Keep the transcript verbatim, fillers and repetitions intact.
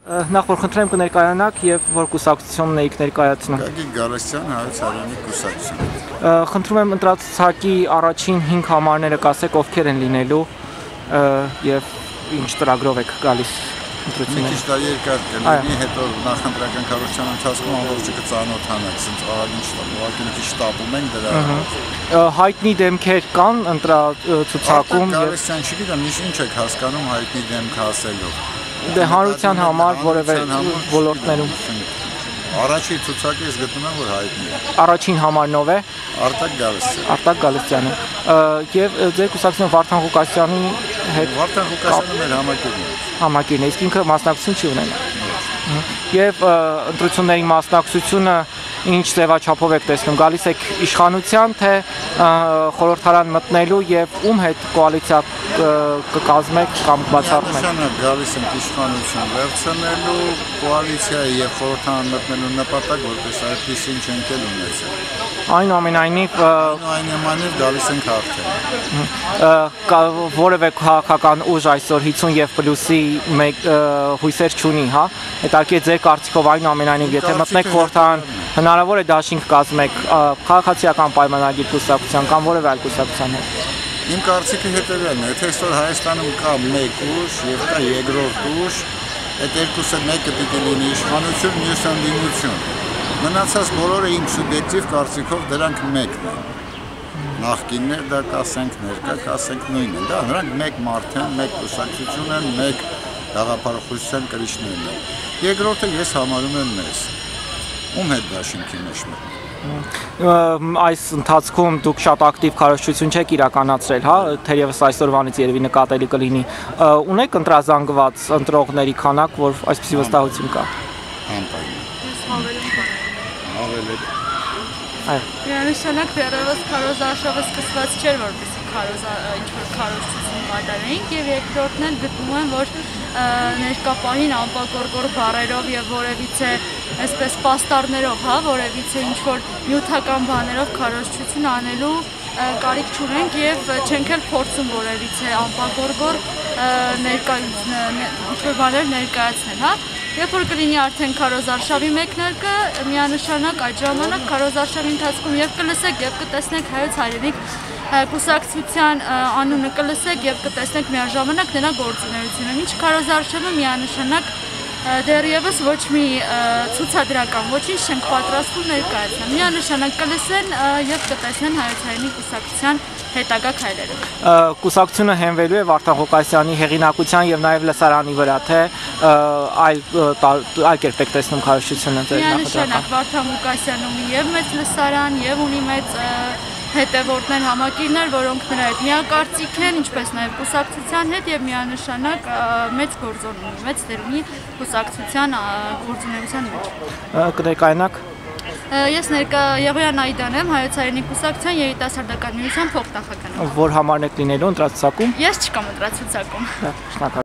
Նախ որ խնդրեմ կներկայանաք եւ որ կուսակցությունն եք ներկայացնում։ Գագիկ Գալստյան, Հայոց Արենի կուսակցություն։ Խնդրում եմ ընտրացուցակի առաջին հինգ համարները կասեք ովքեր են լինելու եւ ինչ ծրագրով եք գալիս Մի քիչ դա երկար կլինի, հետո նախընտրական կառույցության ընթացքում ամբողջը կծանոթանանք, ասենց արագ ուղղակի մի քիչ շտապում ենք դրա։ Հայտնի դեմքեր կան ընտրացուցակում եւ Գալստյան չգիտեմ, ինչ եք հասկանում հայտնի դեմք ասելով։ Դե հանրության համար որևէ ոլորտներում Առաջի ցուցակը ես գտնում եմ որ հայտնի է։ Առաջին համարնով է Արտակ Գալստյան։ Արտակ Գալստյանը։ Եվ ձեր կուսակցությունը Վարդան Ղուկասյանի հետ Վարդան Ղուկասյանը մեր համակիրն է։ Համակիրն է, իսկ ինքը մասնակցություն չի ունենա։ Եվ ընտրությունների մասնակցությունը ինչ ձևաչափով եք տեսնում, գալիս եք իշխանության, թե խորհրդարան մտնելու եւ ում հետ կոալիցիա կկազմեք կամ բացառնեք։ Նշանակ գալիս ենք իշխանություն վերցնելու, կոալիցիայի եւ խորհրդարան մտնելու նպատակ, որպես այդպեսին չենք էլ ունեցել։ Այնուամենայնիվ այնուամենայնիվ գալիս ենք հաղթել։ Որևէ քաղաքական ուժ այսօր հիսուն եւ պլյուսի հույսեր չունի, հա։ Հետաքրքիր ձեր կարծիքով այնուամենայնիվ եթե մտնեք խորհրդարան հնարավոր է դաշինք կազմեք քաղաքացիական պայմանագիր կուսակցության կամ որևէ այլ կուսակցության հետ։ Իմ կարծիքը հետևյալն է, եթե այսօր Հայաստանում կա մեկ ուժ եւ կա երկրորդ ուժ, այդ երկուսը մեկը պիտի լինի իշխանություն, մյուսը ընդդիմություն։ Մնացած բոլորը իմ սուբյեկտիվ կարծիքով դրանք մեկն են։ Նախկիններ դա կասենք, ներկա կասենք նույնն են։ Դա նրանք մեկ մարդ են, մեկ կուսակցություն են, մեկ գաղափարախոսության կրիչներն են։ Երկրորդը ես համարում եմ մեզ։ Ում հետ դաշինքի մեջ մտնենք։ Այս ընթացքում դուք շատ ակտիվ քարոզչություն չեք իրականացրել, հա, թերևս այսօրվանից երևի նկատելի կլինի։ Ունեք ընտրազանգված ընտրողների քանակ, որ այսպիսի վստահություն կա։ Անպայման։ Հավելել։ Այո։ Միանշանակ դեռևս քարոզարշավը սկսված չէր, որպեսզի քարոզ ինչ-որ քարոզչություն կատարեինք եւ երկրորդն էլ գտնում եմ, որ ներկա պահին անպակորկոր բառերով եւ որևիցե այսպես պաստառներով, հա, որևիցե ինչ-որ նյութական բաներով քարոզչություն անելու կարիք չունենք եւ չենք էլ փորձում որևիցե անպակորկոր ներկա ինչ-որ բաներ ներկայացնել, հա։ Երբ որ կլինի արդեն քարոզարշավի մեկնարկը, միանշանակ այդ ժամանակ քարոզարշավի ընթացքում եւ կլսեք եւ կտեսնեք Հայոց Հայրենիք կուսակցության անունը կլսեք եւ կտեսնեք միաժամանակ նրա գործունեությունը։ Ինչ քարոզարշավը միանշանակ դեռևս ոչ մի ցուցադրական ոչինչ չենք պատրաստվում ներկայացնել։ Միանշանակ կլսեն եւ կտեսնեն Հայոց Հայրենիք կուսակցության հետագա քայլերը։ Կուսակցությունը հենվելու է Վարդան Ղուկասյանի հեղինակության եւ նաեւ լսարանի վրա, թե այլ այլ կերպ եք տեսնում քարոզչությունը ձեր նախընտրական։ Միանշանակ Վարդան Ղուկասյանը ունի եւ մեծ լսարան եւ ունի մեծ հետևորդներ, համակիրներ, որոնք նրա հետ միակարծիք են, ինչպես նաեւ կուսակցության հետ եւ միանշանակ մեծ գործոն ունի, մեծ դեր ունի կուսակցության գործունեության մեջ։ Կներկայանաք։ Ես ներկա Եղոյան Այդան եմ, Հայոց Հայրենիք կուսակցության երիտասարդական միության փոխնախագահ։ Որ համարն եք լինելու ընտրացուցակում։ Ես չկամ ընտրացուցակում։ Շնորհակալ